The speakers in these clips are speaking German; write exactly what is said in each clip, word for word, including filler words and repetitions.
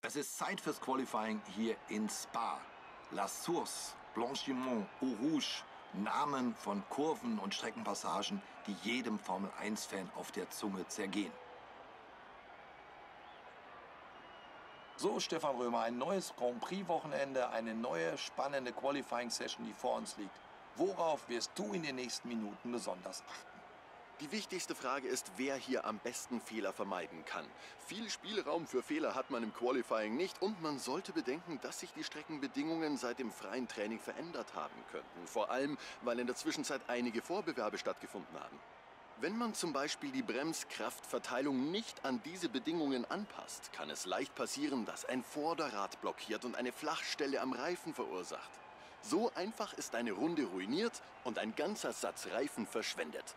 Es ist Zeit fürs Qualifying hier in Spa. La Source, Blanchimont, Eau Rouge, Namen von Kurven und Streckenpassagen, die jedem Formel eins Fan auf der Zunge zergehen. So, Stefan Römer, ein neues Grand Prix-Wochenende, eine neue spannende Qualifying-Session, die vor uns liegt. Worauf wirst du in den nächsten Minuten besonders achten? Die wichtigste Frage ist, wer hier am besten Fehler vermeiden kann. Viel Spielraum für Fehler hat man im Qualifying nicht und man sollte bedenken, dass sich die Streckenbedingungen seit dem freien Training verändert haben könnten. Vor allem, weil in der Zwischenzeit einige Vorbewerbe stattgefunden haben. Wenn man zum Beispiel die Bremskraftverteilung nicht an diese Bedingungen anpasst, kann es leicht passieren, dass ein Vorderrad blockiert und eine Flachstelle am Reifen verursacht. So einfach ist eine Runde ruiniert und ein ganzer Satz Reifen verschwendet.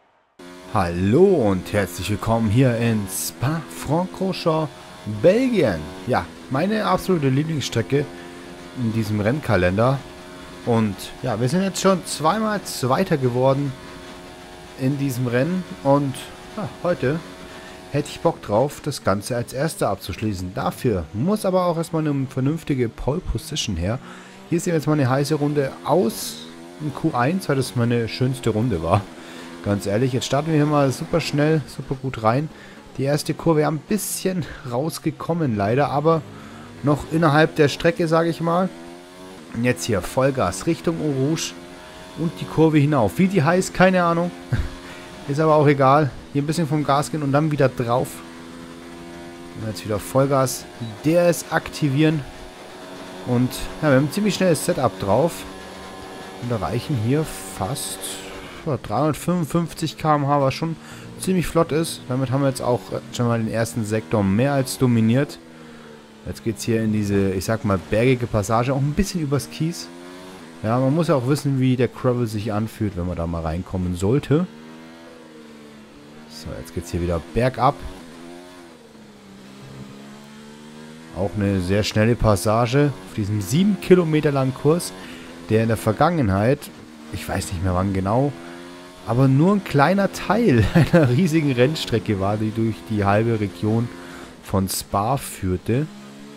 Hallo und herzlich willkommen hier in Spa-Francorchamps, Belgien. Ja, meine absolute Lieblingsstrecke in diesem Rennkalender. Und ja, wir sind jetzt schon zweimal Zweiter geworden in diesem Rennen. Und ja, heute hätte ich Bock drauf, das Ganze als Erster abzuschließen. Dafür muss aber auch erstmal eine vernünftige Pole Position her. Hier sehen wir jetzt mal eine heiße Runde aus in Q eins, weil das meine schönste Runde war. Ganz ehrlich, jetzt starten wir hier mal super schnell, super gut rein. Die erste Kurve ja ein bisschen rausgekommen leider, aber noch innerhalb der Strecke, sage ich mal. Und jetzt hier Vollgas Richtung Eau Rouge und die Kurve hinauf. Wie die heißt, keine Ahnung. Ist aber auch egal. Hier ein bisschen vom Gas gehen und dann wieder drauf. Und jetzt wieder Vollgas. D R S aktivieren. Und ja, wir haben ein ziemlich schnelles Setup drauf. Und erreichen hier fast dreihundertfünfundfünfzig Kilometer pro Stunde, was schon ziemlich flott ist. Damit haben wir jetzt auch schon mal den ersten Sektor mehr als dominiert. Jetzt geht es hier in diese, ich sag mal, bergige Passage, auch ein bisschen übers Kies. Ja, man muss ja auch wissen, wie der Gravel sich anfühlt, wenn man da mal reinkommen sollte. So, jetzt geht es hier wieder bergab. Auch eine sehr schnelle Passage auf diesem sieben Kilometer langen Kurs, der in der Vergangenheit, ich weiß nicht mehr wann genau, aber nur ein kleiner Teil einer riesigen Rennstrecke war, die durch die halbe Region von Spa führte.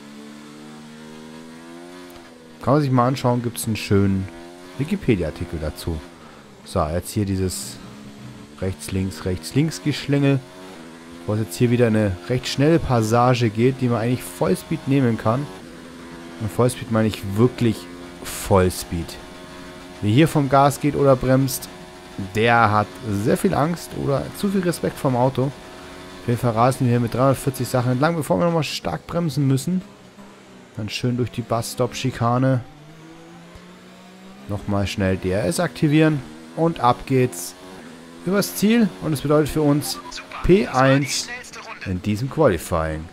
Kann man sich mal anschauen, gibt es einen schönen Wikipedia-Artikel dazu. So, jetzt hier dieses rechts-links, rechts-links Geschlängel, wo es jetzt hier wieder eine recht schnelle Passage geht, die man eigentlich Vollspeed nehmen kann. Und Vollspeed meine ich wirklich Vollspeed. Wer hier vom Gas geht oder bremst, der hat sehr viel Angst oder zu viel Respekt vom Auto. Wir verrasen hier mit dreihundertvierzig Sachen entlang, bevor wir nochmal stark bremsen müssen. Dann schön durch die Bus-Stop-Schikane. Nochmal schnell D R S aktivieren. Und ab geht's übers Ziel. Und es bedeutet für uns P eins in diesem Qualifying.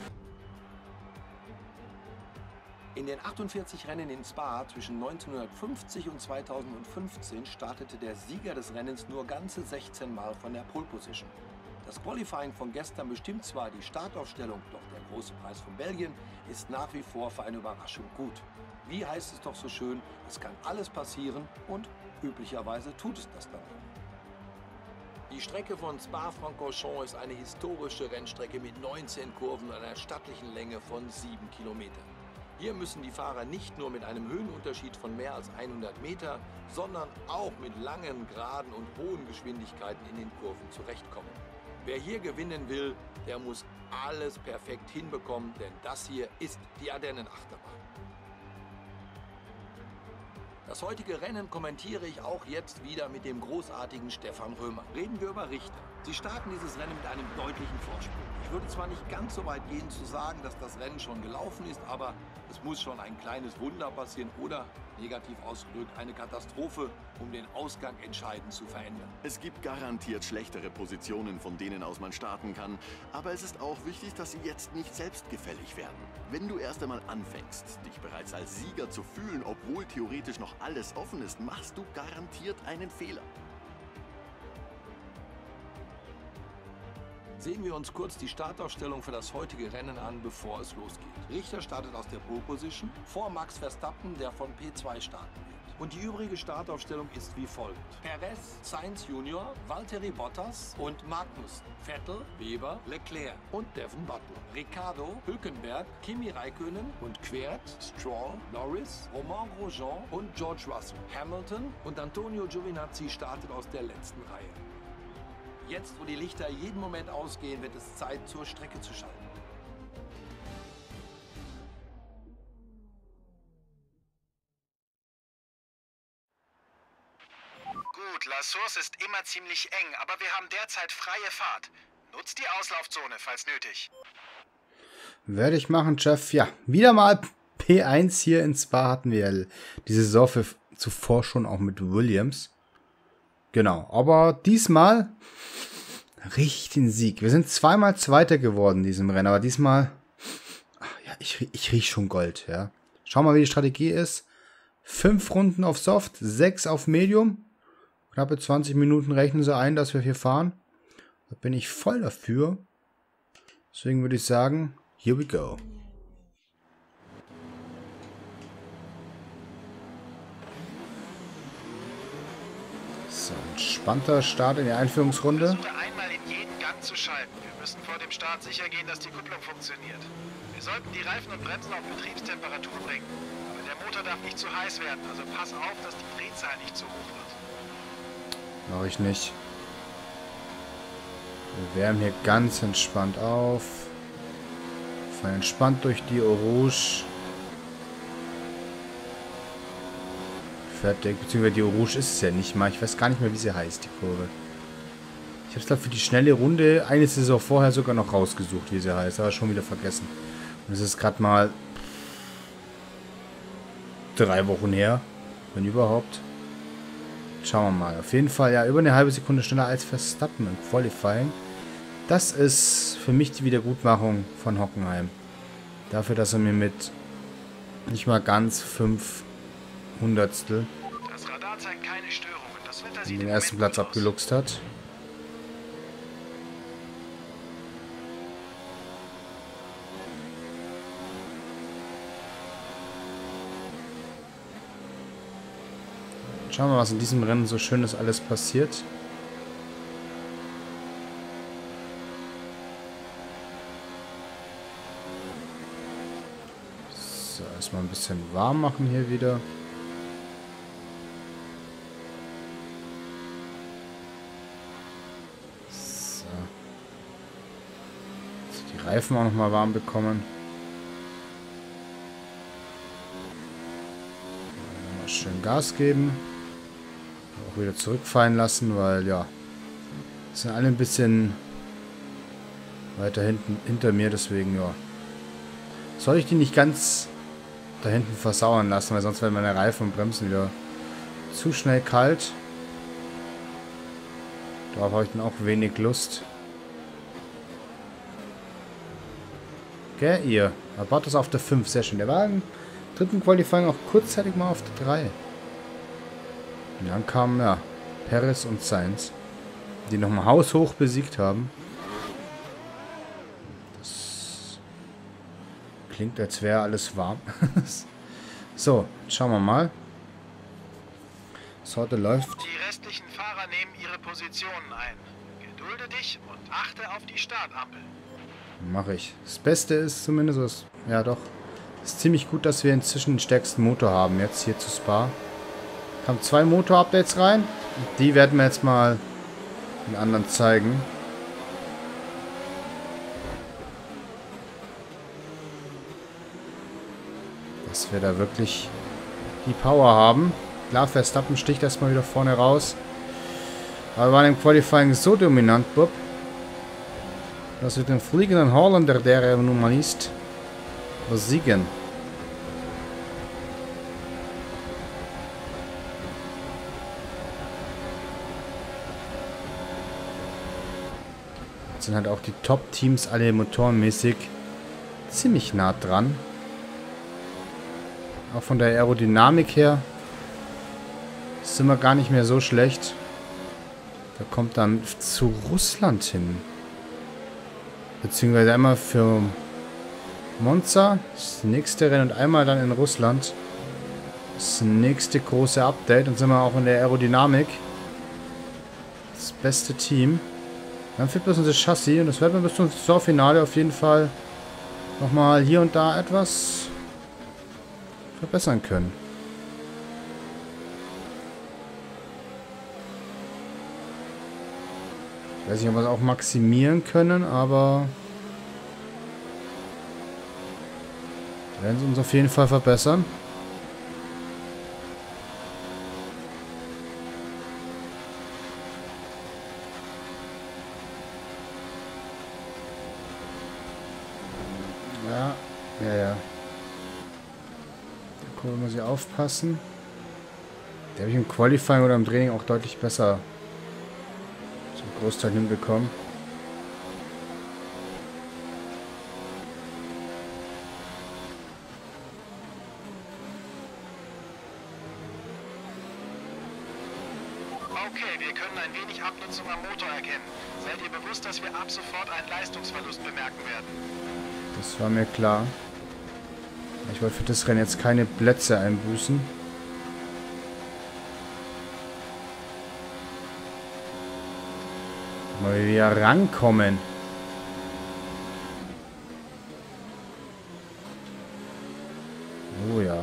In den achtundvierzig Rennen in Spa zwischen neunzehnhundertfünfzig und zweitausendfünfzehn startete der Sieger des Rennens nur ganze sechzehn Mal von der Pole Position. Das Qualifying von gestern bestimmt zwar die Startaufstellung, doch der große Preis von Belgien ist nach wie vor für eine Überraschung gut. Wie heißt es doch so schön, es kann alles passieren und üblicherweise tut es das dann auch. Die Strecke von Spa-Francorchamps ist eine historische Rennstrecke mit neunzehn Kurven und einer stattlichen Länge von sieben Kilometern. Hier müssen die Fahrer nicht nur mit einem Höhenunterschied von mehr als hundert Meter, sondern auch mit langen, geraden und hohen Geschwindigkeiten in den Kurven zurechtkommen. Wer hier gewinnen will, der muss alles perfekt hinbekommen, denn das hier ist die Ardennenachterbahn. Das heutige Rennen kommentiere ich auch jetzt wieder mit dem großartigen Stefan Römer. Reden wir über Richter. Sie starten dieses Rennen mit einem deutlichen Vorsprung. Ich würde zwar nicht ganz so weit gehen zu sagen, dass das Rennen schon gelaufen ist, aber es muss schon ein kleines Wunder passieren oder, negativ ausgedrückt, eine Katastrophe, um den Ausgang entscheidend zu verändern. Es gibt garantiert schlechtere Positionen, von denen aus man starten kann. Aber es ist auch wichtig, dass sie jetzt nicht selbstgefällig werden. Wenn du erst einmal anfängst, dich bereits als Sieger zu fühlen, obwohl theoretisch noch alles offen ist, machst du garantiert einen Fehler. Sehen wir uns kurz die Startaufstellung für das heutige Rennen an, bevor es losgeht. Richter startet aus der Pole Position vor Max Verstappen, der von P zwei starten wird. Und die übrige Startaufstellung ist wie folgt. Perez, Sainz Junior, Valtteri Bottas und Magnussen, Vettel, Weber, Leclerc und Devon Butler. Ricciardo, Hülkenberg, Kimi Räikkönen und Quert, Stroll, Norris, Romain Grosjean und George Russell. Hamilton und Antonio Giovinazzi startet aus der letzten Reihe. Jetzt, wo die Lichter jeden Moment ausgehen, wird es Zeit, zur Strecke zu schalten. Gut, La Source ist immer ziemlich eng, aber wir haben derzeit freie Fahrt. Nutzt die Auslaufzone, falls nötig. Werde ich machen, Chef. Ja, wieder mal P eins hier in Spa hatten wir ja die Saison für zuvor schon auch mit Williams. Genau, aber diesmal richtigen Sieg. Wir sind zweimal Zweiter geworden in diesem Rennen, aber diesmal, ach ja, ich, ich rieche schon Gold, ja. Schau mal, wie die Strategie ist. Fünf Runden auf Soft, sechs auf Medium. Knappe zwanzig Minuten rechnen sie ein, dass wir hier fahren. Da bin ich voll dafür. Deswegen würde ich sagen, here we go. So, entspannter Start in die Einführungsrunde. Versuche einmal in jeden Gang zu schalten. Wir müssen vor dem Start sicher gehen, dass die Kupplung funktioniert. Wir sollten die Reifen und Bremsen auf Betriebstemperatur bringen. Aber der Motor darf nicht zu heiß werden, also pass auf, dass die Drehzahl nicht zu hoch wird. Mache ich nicht. Wir wärmen hier ganz entspannt auf. Fahren entspannt durch die Eau Rouge. Fertig. Beziehungsweise die Eau Rouge ist es ja nicht mal. Ich weiß gar nicht mehr, wie sie heißt, die Kurve. Ich habe es, glaube ich, für die schnelle Runde eine Saison vorher sogar noch rausgesucht, wie sie heißt. Aber schon wieder vergessen. Und es ist gerade mal drei Wochen her. Wenn überhaupt. Schauen wir mal. Auf jeden Fall ja über eine halbe Sekunde schneller als Verstappen im Qualifying. Das ist für mich die Wiedergutmachung von Hockenheim. Dafür, dass er mir mit nicht mal ganz fünf Hundertstel Das Radar zeigt keine Störungen. Das Wetter sieht den im ersten Moment Platz gut aus. abgeluchst hat. Schauen wir mal, was in diesem Rennen so Schönes alles passiert. So, erstmal ein bisschen warm machen hier wieder. So. Jetzt die Reifen auch nochmal warm bekommen. Mal schön Gas geben. Auch wieder zurückfallen lassen, weil ja, sind alle ein bisschen weiter hinten hinter mir, deswegen ja. Soll ich die nicht ganz da hinten versauern lassen, weil sonst werden meine Reifen und Bremsen wieder zu schnell kalt. Darauf habe ich dann auch wenig Lust. Okay, ihr. Er baut das auf der fünf, sehr schön. Der war im dritten Qualifying auch kurzzeitig mal auf der drei. Und dann kamen, ja, Perez und Sainz, die nochmal haushoch besiegt haben. Das klingt, als wäre alles warm. So, schauen wir mal. Sorte läuft. Die restlichen Fahrer nehmen ihre Positionen ein. Gedulde dich und achte auf die Startampel. Mache ich. Das Beste ist zumindest, was, ja doch, ist ziemlich gut, dass wir inzwischen den stärksten Motor haben, jetzt hier zu Spa. Kamen zwei Motor-Updates rein. Die werden wir jetzt mal den anderen zeigen. Dass wir da wirklich die Power haben. Klar, Verstappen sticht erstmal wieder vorne raus. Aber wir waren im Qualifying so dominant, Bob, dass wir den fliegenden Holländer, der er nun mal ist, besiegen. Jetzt sind halt auch die Top-Teams alle motorenmäßig ziemlich nah dran. Auch von der Aerodynamik her sind wir gar nicht mehr so schlecht. Da kommt dann zu Russland hin. Beziehungsweise einmal für Monza, das nächste Rennen, und einmal dann in Russland. Das nächste große Update. Dann sind wir auch in der Aerodynamik. Das beste Team. Dann fehlt bloß unser Chassis. Und das werden wir bis zum Saisonfinale auf jeden Fall nochmal hier und da etwas verbessern können. Ich weiß nicht, ob wir es auch maximieren können, aber wir werden es uns auf jeden Fall verbessern. Ja, ja, ja. Da muss ich aufpassen. Der habe ich im Qualifying oder im Training auch deutlich besser zum Großteil hinbekommen. Okay, wir können ein wenig Abnutzung am Motor erkennen. Seid ihr bewusst, dass wir ab sofort einen Leistungsverlust bemerken werden? Das war mir klar. Ich wollte für das Rennen jetzt keine Plätze einbüßen. Mal wieder rankommen. Oh ja.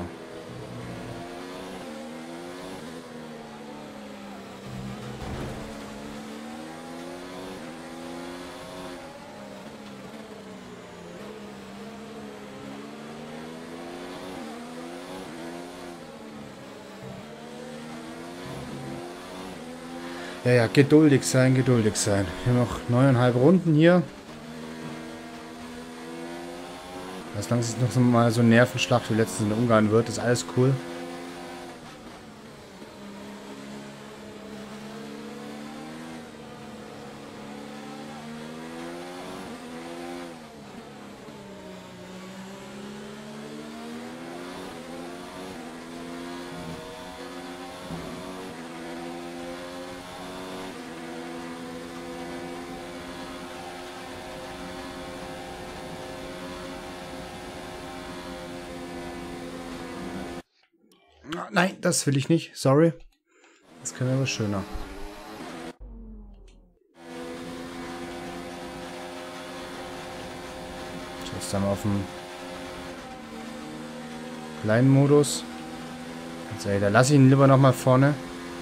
Ja, ja, geduldig sein, geduldig sein. Wir haben noch neuneinhalb Runden hier. Solange es noch mal so ein Nervenschlag wie letztens in Ungarn wird, ist alles cool. Nein, das will ich nicht. Sorry. Das kann aber schöner. Jetzt dann auf dem kleinen Modus. Also, ey, da lasse ich ihn lieber noch mal vorne.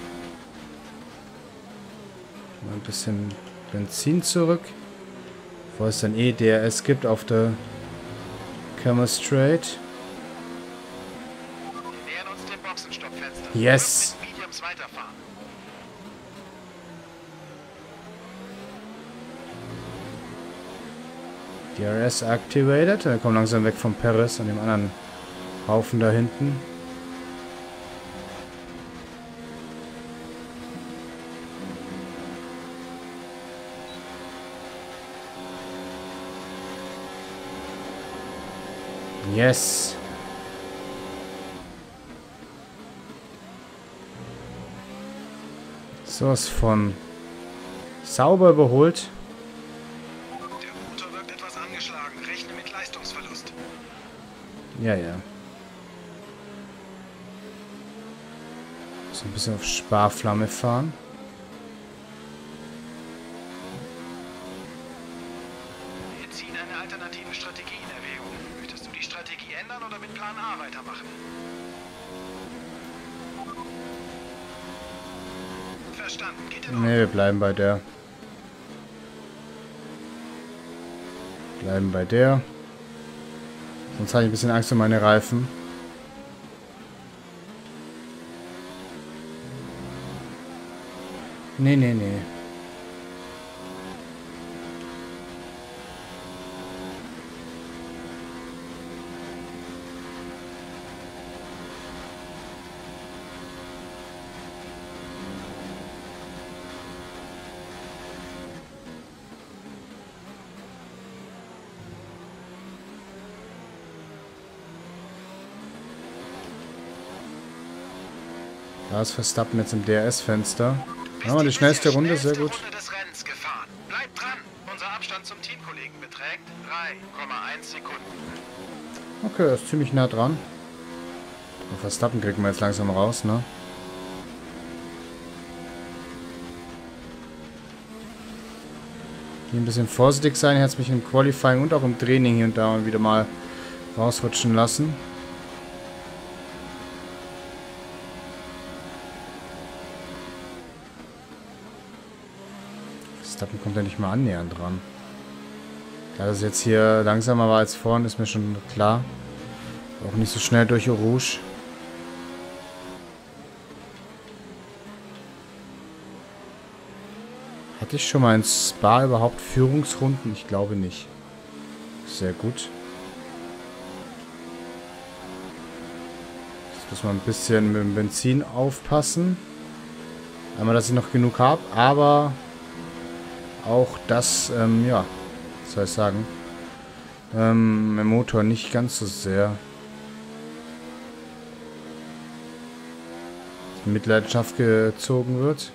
Mal ein bisschen Benzin zurück. Bevor es dann eh D R S gibt auf der Camel Straight. Yes. D R S activated. Wir kommen langsam weg vom Perez an dem anderen Haufen da hinten. Yes. Sowas von sauber überholt. Der Motor wirkt etwas angeschlagen. Rechne mit Leistungsverlust. Ja, ja. So ein bisschen auf Sparflamme fahren. Wir ziehen eine alternative Strategie in Erwägung. Möchtest du die Strategie ändern oder mit Plan A weitermachen? Verstanden. Geht in Ordnung. Ne, wir bleiben bei der. Bleiben bei der. Sonst habe ich ein bisschen Angst um meine Reifen. Nee, nee, nee. Da ist Verstappen jetzt im D R S-Fenster. Ja, die schnellste Runde, sehr gut. Runde des Rennens gefahren. Bleibt dran. Unser Abstand zum Teamkollegen beträgt drei Komma eins Sekunden. Okay, er ist ziemlich nah dran. Verstappen kriegen wir jetzt langsam raus, ne? Hier ein bisschen vorsichtig sein. Er hat mich im Qualifying und auch im Training hier und da wieder mal rausrutschen lassen. Verstappen kommt ja nicht mal annähernd dran. Da das jetzt hier langsamer war als vorhin, ist mir schon klar. Auch nicht so schnell durch Eau Rouge. Hatte ich schon mal in Spa überhaupt Führungsrunden? Ich glaube nicht. Sehr gut. Jetzt muss man ein bisschen mit dem Benzin aufpassen. Einmal, dass ich noch genug habe, aber auch das, ähm, ja, was soll ich sagen, ähm, im Motor nicht ganz so sehr in Mitleidenschaft gezogen wird.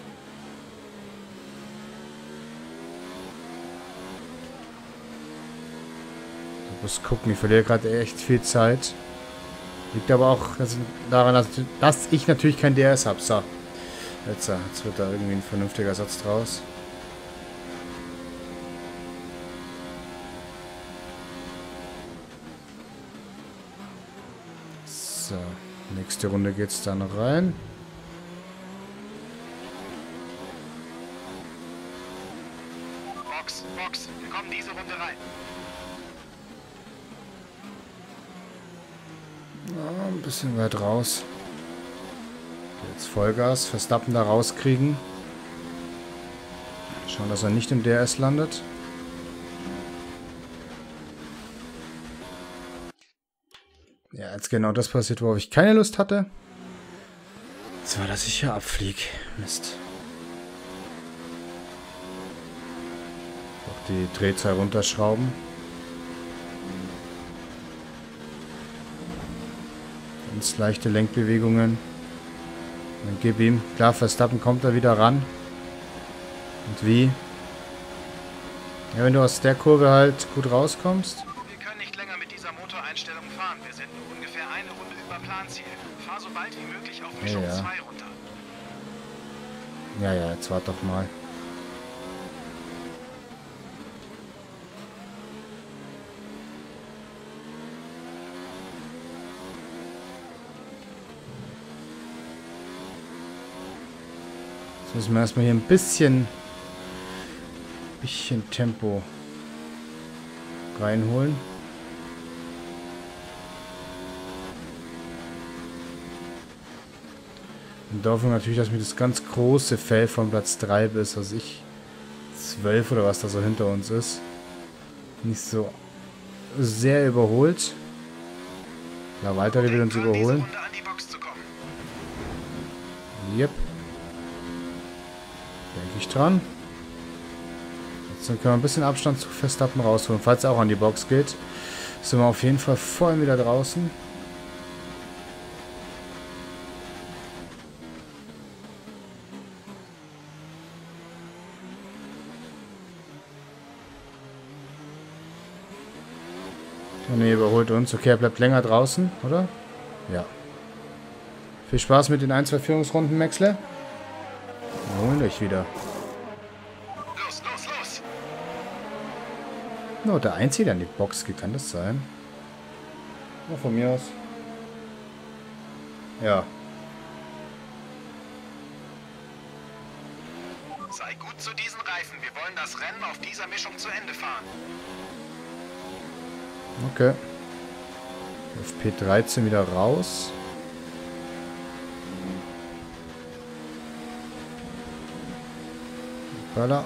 Ich muss gucken, ich verliere gerade echt viel Zeit. Liegt aber auch daran, dass, dass ich natürlich kein D R S habe. So, jetzt, jetzt wird da irgendwie ein vernünftiger Satz draus. So, nächste Runde geht's dann rein. Box, Box, wir kommen diese Runde rein. Ja, ein bisschen weit raus. Jetzt Vollgas, Verstappen da rauskriegen. Schauen, dass er nicht im D R S landet. Ja, jetzt genau das passiert, worauf ich keine Lust hatte. Das war, dass ich hier abfliege. Mist. Auch die Drehzahl runterschrauben. Ganz leichte Lenkbewegungen. Dann gib ihm. Klar, Verstappen kommt da wieder ran. Und wie? Ja, wenn du aus der Kurve halt gut rauskommst. Wir können nicht länger mit dieser Motoreinstellung fahren. Wir sind nur ungefähr eine Runde über Planziel. Fahr so bald wie möglich auf Mischung Ja, ja. zwei runter. Ja, ja, jetzt wart doch mal. Jetzt müssen wir erstmal hier ein bisschen, bisschen Tempo reinholen. Und dafür natürlich, dass mir das ganz große Feld von Platz drei bis, was ich, zwölf oder was da so hinter uns ist, nicht so sehr überholt. Ja, Walter will uns Denken dran, diese überholen. Runde an die Box zu kommen. Yep. Denke ich dran. Jetzt können wir ein bisschen Abstand zu Verstappen rausholen. Falls er auch an die Box geht, sind wir auf jeden Fall voll wieder draußen. Oh ne, überholt uns. Okay, er bleibt länger draußen, oder? Ja. Viel Spaß mit den ein, zwei Führungsrunden, Maxler. Wir holen euch wieder. Los, los, los! No, der Einzige, der an die Box geht, kann das sein? Ja, von mir aus. Ja. Sei gut zu diesen Reifen. Wir wollen das Rennen auf dieser Mischung zu Ende fahren. Okay. Auf P dreizehn wieder raus. Böller.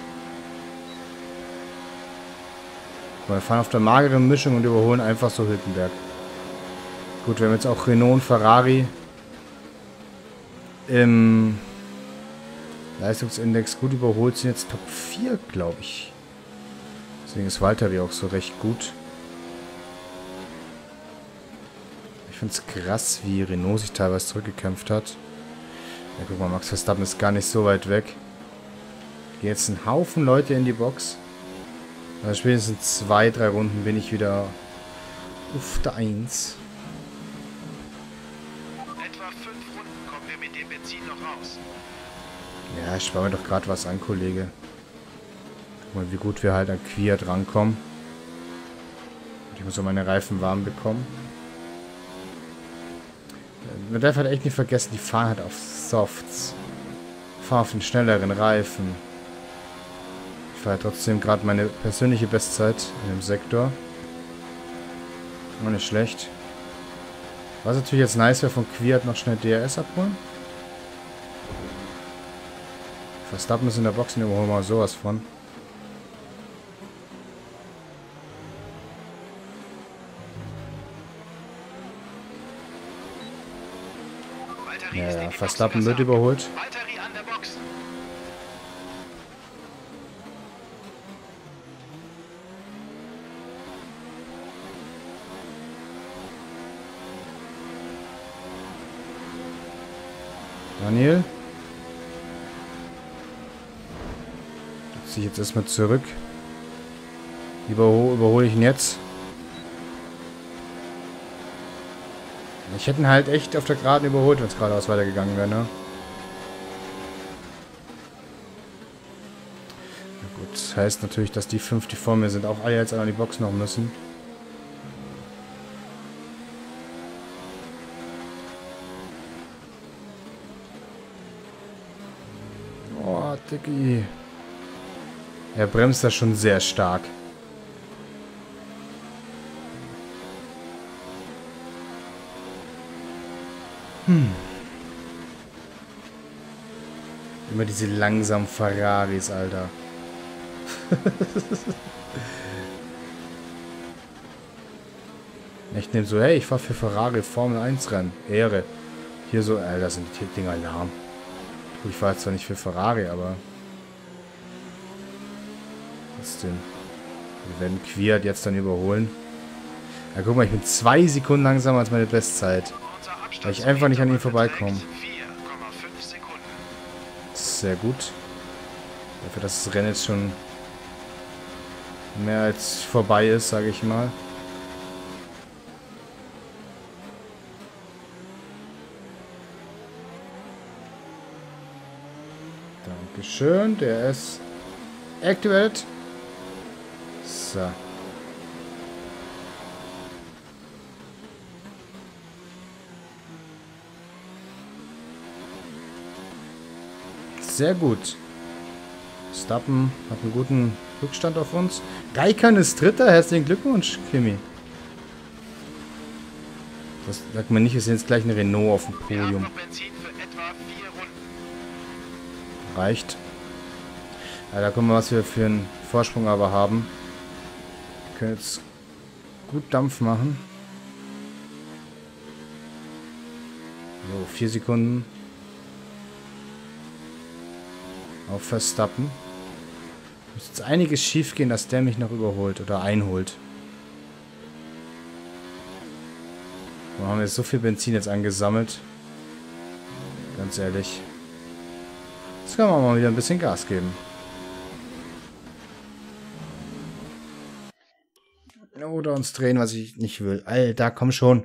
Wir fahren auf der mageren Mischung und überholen einfach so Hülkenberg. Gut, wir haben jetzt auch Renault und Ferrari im Leistungsindex gut überholt, sind jetzt Top vier, glaube ich. Deswegen ist Valtteri auch so recht gut. Ich finde es krass, wie Renault sich teilweise zurückgekämpft hat. Ja, guck mal, Max Verstappen ist gar nicht so weit weg. Gehen jetzt ein Haufen Leute in die Box. Also spätestens zwei, drei Runden bin ich wieder auf der eins. Ja, ich spare mir doch gerade was an, Kollege. Guck mal, wie gut wir halt an Kwiat rankommen. Ich muss auch meine Reifen warm bekommen. Man darf halt echt nicht vergessen, die fahren halt auf Softs. Fahren auf den schnelleren Reifen. Ich fahre trotzdem gerade meine persönliche Bestzeit in dem Sektor. Auch nicht schlecht. Was natürlich jetzt nice wäre, von Kwiat noch schnell D R S abholen. Verstappen ist in der Box und überholen wir mal sowas von. Ja, ja, Verstappen wird überholt. Daniel. Ziehe ich jetzt erstmal zurück. Überhole, überhole ich ihn jetzt. Ich hätte ihn halt echt auf der Geraden überholt, wenn es geradeaus weitergegangen wäre, ne? Na gut, das heißt natürlich, dass die fünf, die vor mir sind, auch alle jetzt an die Box noch müssen. Oh, Diggi. Er bremst da schon sehr stark. Hm. Immer diese langsamen Ferraris, Alter. Ich nehme so, hey, ich fahr für Ferrari Formel eins Rennen. Ehre. Hier so, Alter, sind die Dinger lahm. Ich fahr zwar nicht für Ferrari, aber... Trotzdem. Wir werden Kwiat jetzt dann überholen. Ja, guck mal, ich bin zwei Sekunden langsamer als meine Bestzeit. Weil ich einfach nicht an ihn vorbeikomme. Sehr gut. Dafür, dass das Rennen jetzt schon mehr als vorbei ist, sage ich mal. Dankeschön. Der ist activated. So. Sehr gut. Verstappen hat einen guten Rückstand auf uns. Raikkonen ist Dritter. Herzlichen Glückwunsch, Kimi. Das sagt man nicht, wir sehen jetzt gleich eine Renault auf dem Podium. Reicht. Ja, da gucken wir, was wir für einen Vorsprung aber haben. Wir können jetzt gut Dampf machen. So, vier Sekunden. Auf Verstappen. Muss jetzt einiges schief gehen, dass der mich noch überholt oder einholt. Wir haben jetzt so viel Benzin jetzt angesammelt. Ganz ehrlich. Jetzt kann man mal wieder ein bisschen Gas geben. Oder uns drehen, was ich nicht will. Alter, komm schon.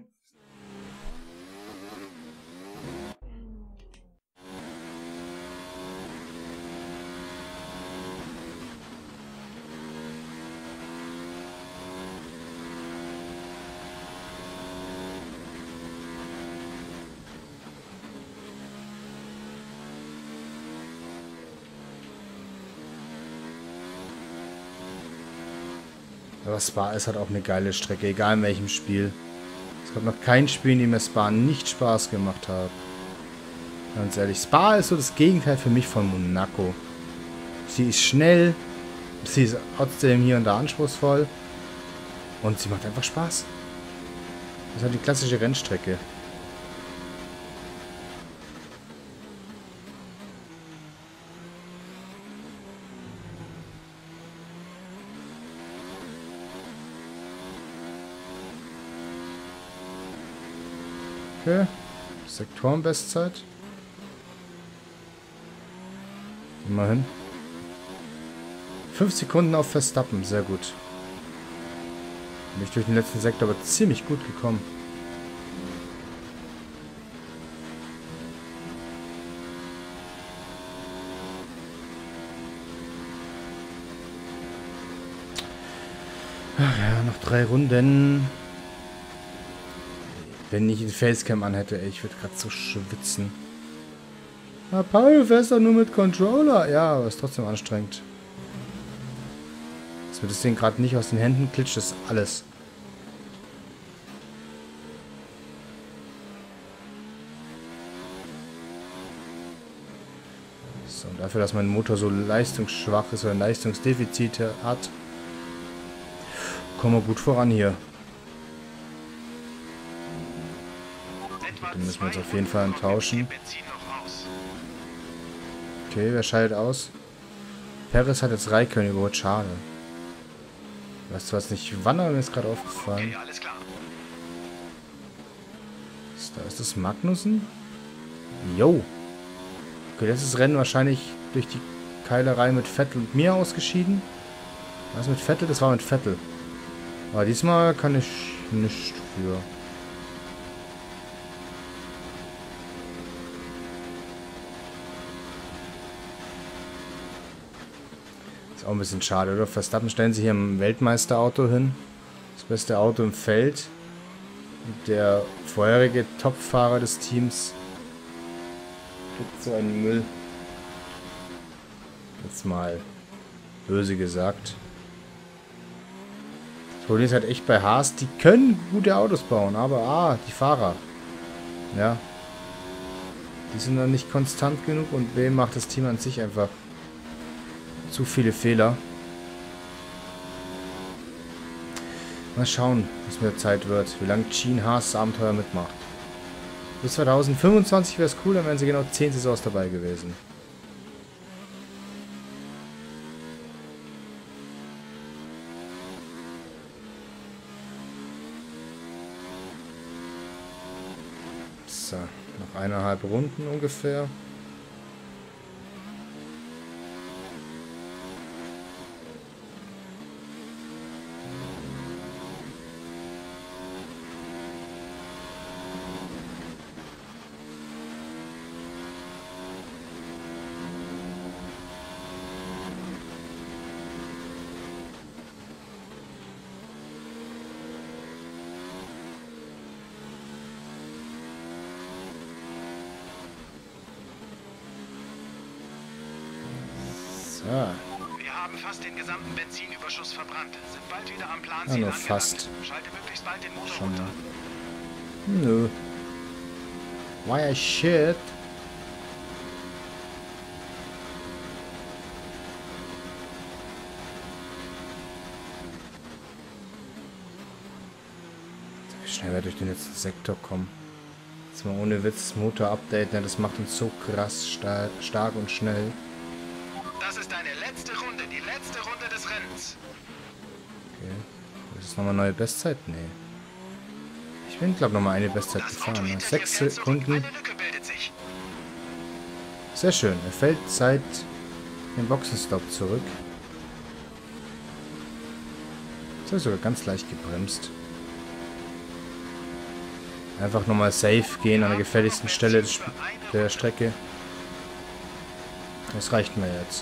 Aber Spa ist halt auch eine geile Strecke, egal in welchem Spiel. Es gab noch kein Spiel, in dem mir Spa nicht Spaß gemacht hat. Ganz ehrlich, Spa ist so das Gegenteil für mich von Monaco. Sie ist schnell, sie ist trotzdem hier und da anspruchsvoll und sie macht einfach Spaß. Das ist halt die klassische Rennstrecke. Okay. Sektorenbestzeit. Immerhin. Fünf Sekunden auf Verstappen, sehr gut. Bin ich durch den letzten Sektor aber ziemlich gut gekommen. Ach ja, noch drei Runden. Wenn ich ein Facecam an hätte, ey, ich würde gerade so schwitzen. Ah, Paul, du fährst doch nur mit Controller. Ja, aber ist trotzdem anstrengend. Dass mir das Ding gerade nicht aus den Händen klitscht, ist alles. So, und dafür, dass mein Motor so leistungsschwach ist oder Leistungsdefizite hat, kommen wir gut voran hier. Den müssen wir uns auf jeden Fall tauschen. Okay, wer scheidet aus? Perez hat jetzt Raikkonen überholt, schade. Weißt du was, nicht wann, aber mir ist gerade aufgefallen. Okay, alles klar. Da ist das Magnussen. Jo. Okay, letztes Rennen wahrscheinlich durch die Keilerei mit Vettel und mir ausgeschieden. Was mit Vettel? Das war mit Vettel. Aber diesmal kann ich nichts für. Ist auch ein bisschen schade, oder? Verstappen stellen sich hier im Weltmeisterauto hin. Das beste Auto im Feld. Und der vorherige Topfahrer des Teams gibt so einen Müll. Jetzt mal böse gesagt. Das Problem ist halt echt bei Haas, die können gute Autos bauen, aber A, die Fahrer. Ja. Die sind dann nicht konstant genug und B, macht das Team an sich einfach zu viele Fehler. Mal schauen, was mit der Zeit wird, wie lange Gene Haas das Abenteuer mitmacht. Bis zweitausendfünfundzwanzig wäre es cool, dann wären sie genau zehn Saisons dabei gewesen. So, noch eineinhalb Runden ungefähr. Ah. Wir haben fast den gesamten Benzinüberschuss verbrannt. Sind bald wieder am Plan. Ja, nur fast. Schalte möglichst bald den Motor Schon runter. Nö. Why I shit? Wie schnell wir durch den letzten Sektor kommen. Jetzt mal ohne Witz Motor updaten, ja, das macht uns so krass star stark und schnell. Das ist deine letzte Runde, die letzte Runde des Rennens. Okay. Das ist nochmal neue Bestzeit? Nee. Ich bin, glaube ich, nochmal eine Bestzeit Das Auto gefahren. Ne? hinter dir Sechs fährt zurück. Sekunden. Eine Lücke bildet sich. Sehr schön. Er fällt seit dem Boxenstopp zurück. Jetzt habe ich sogar ganz leicht gebremst. Einfach nochmal safe gehen an der gefährlichsten Stelle der Strecke. Das reicht mir jetzt.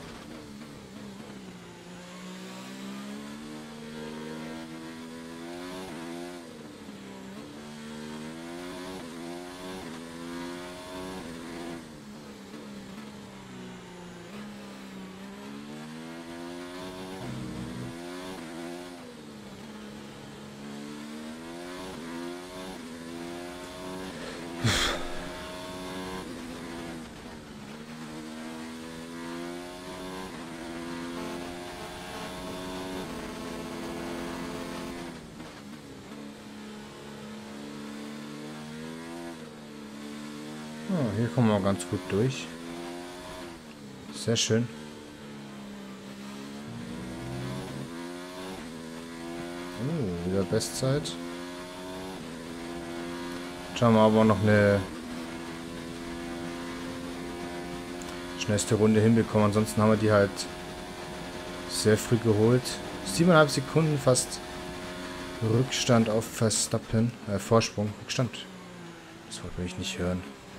Oh, hier kommen wir ganz gut durch. Sehr schön. Oh, wieder Bestzeit. Schauen wir aber noch eine schnellste Runde hinbekommen. Ansonsten haben wir die halt sehr früh geholt. siebeneinhalb Sekunden fast Rückstand auf Verstappen. Äh, Vorsprung. Rückstand. Das wollte ich nicht hören.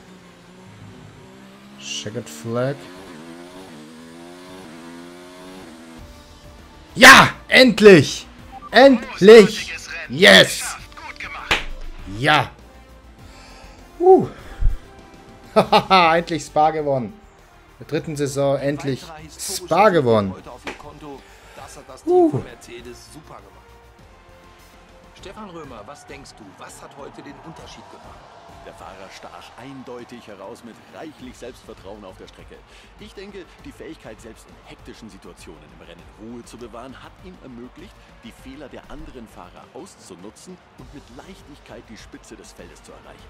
Checkered Flag. Ja! Endlich! Endlich! Großartiges Rennen. Yes! Geschafft. Gut gemacht. Ja! Uh. Hahaha, endlich Spa gewonnen. In der dritten Saison endlich Spa gewonnen. Heute auf ihr Konto. Das hat das Uh. Team von Mercedes super gemacht. Stefan Römer, was denkst du, was hat heute den Unterschied gemacht? Der Fahrer stach eindeutig heraus mit reichlich Selbstvertrauen auf der Strecke. Ich denke, die Fähigkeit, selbst in hektischen Situationen im Rennen Ruhe zu bewahren, hat ihm ermöglicht, die Fehler der anderen Fahrer auszunutzen und mit Leichtigkeit die Spitze des Feldes zu erreichen.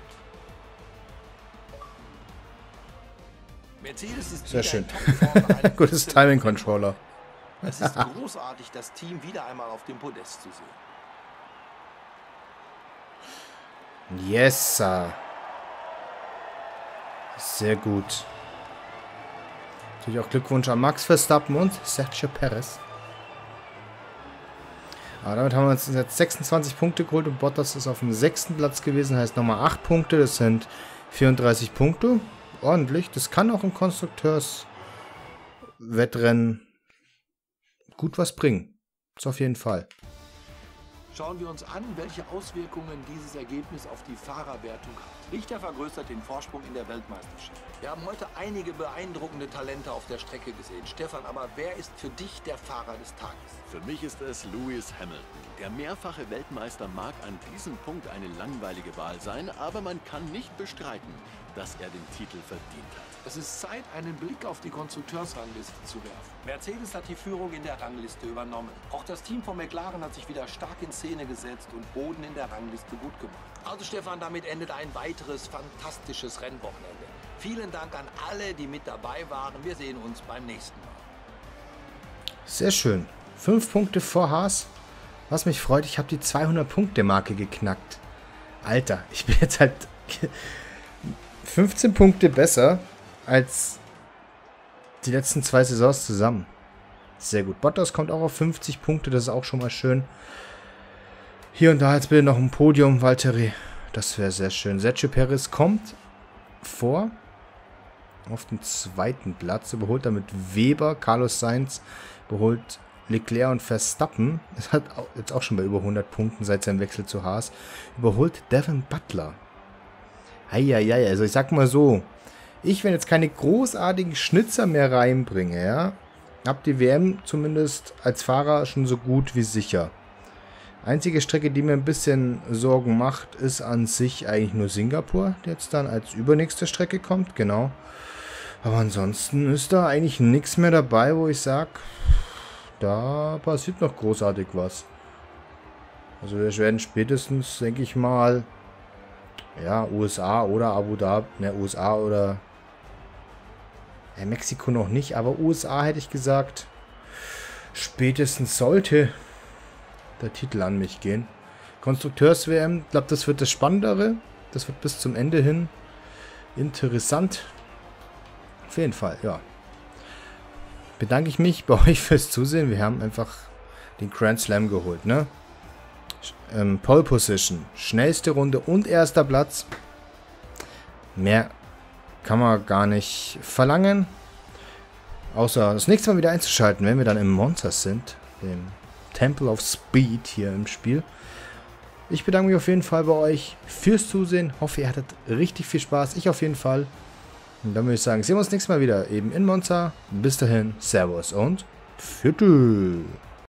Mercedes ist Sehr wieder schön. in Topform nach einem Gutes fünfzehnten Timing-Controller. Es ist großartig, das Team wieder einmal auf dem Podest zu sehen. Yes, Sir. Sehr gut. Natürlich auch Glückwunsch an Max Verstappen und Sergio Perez. Aber damit haben wir uns jetzt sechsundzwanzig Punkte geholt und Bottas ist auf dem sechsten Platz gewesen. Heißt nochmal acht Punkte, das sind vierunddreißig Punkte. Ordentlich. Das kann auch im Konstrukteurswettrennen gut was bringen. Das auf jeden Fall. Schauen wir uns an, welche Auswirkungen dieses Ergebnis auf die Fahrerwertung hat. Richter vergrößert den Vorsprung in der Weltmeisterschaft. Wir haben heute einige beeindruckende Talente auf der Strecke gesehen. Stefan, aber wer ist für dich der Fahrer des Tages? Für mich ist es Lewis Hamilton. Der mehrfache Weltmeister mag an diesem Punkt eine langweilige Wahl sein, aber man kann nicht bestreiten, dass er den Titel verdient hat. Es ist Zeit, einen Blick auf die Konstrukteursrangliste zu werfen. Mercedes hat die Führung in der Rangliste übernommen. Auch das Team von McLaren hat sich wieder stark in Szene gesetzt und Boden in der Rangliste gut gemacht. Also Stefan, damit endet ein weiteres fantastisches Rennwochenende. Vielen Dank an alle, die mit dabei waren. Wir sehen uns beim nächsten Mal. Sehr schön. Fünf Punkte vor Haas. Was mich freut, ich habe die zweihundert-Punkte-Marke geknackt. Alter, ich bin jetzt halt fünfzehn Punkte besser als die letzten zwei Saisons zusammen. Sehr gut. Bottas kommt auch auf fünfzig Punkte, das ist auch schon mal schön. Hier und da jetzt bitte noch ein Podium, Valtteri. Das wäre sehr schön. Sergio Perez kommt vor auf den zweiten Platz. Überholt damit Weber, Carlos Sainz, überholt Leclerc und Verstappen. Das hat jetzt auch schon bei über hundert Punkten seit seinem Wechsel zu Haas. Überholt Devin Butler. Eieiei, also ich sag mal so, ich, wenn jetzt keine großartigen Schnitzer mehr reinbringe, ja, hab die W M zumindest als Fahrer schon so gut wie sicher. Einzige Strecke, die mir ein bisschen Sorgen macht, ist an sich eigentlich nur Singapur, die jetzt dann als übernächste Strecke kommt, genau. Aber ansonsten ist da eigentlich nichts mehr dabei, wo ich sag, da passiert noch großartig was. Also wir werden spätestens, denke ich mal, ja, U S A oder Abu Dhabi, ne, U S A oder ja, Mexiko noch nicht, aber U S A hätte ich gesagt, spätestens sollte der Titel an mich gehen. Konstrukteurs-W M, ich glaube, das wird das Spannendere. Das wird bis zum Ende hin interessant. Auf jeden Fall, ja. Bedanke ich mich bei euch fürs Zusehen. Wir haben einfach den Grand Slam geholt, ne? Ähm, Pole Position, schnellste Runde und erster Platz. Mehr kann man gar nicht verlangen. Außer das nächste Mal wieder einzuschalten, wenn wir dann im Monza sind. Dem Temple of Speed hier im Spiel. Ich bedanke mich auf jeden Fall bei euch fürs Zusehen. Hoffe, ihr hattet richtig viel Spaß. Ich auf jeden Fall. Und dann würde ich sagen, sehen wir uns nächstes Mal wieder eben in Monza. Bis dahin, Servus und Pfiat.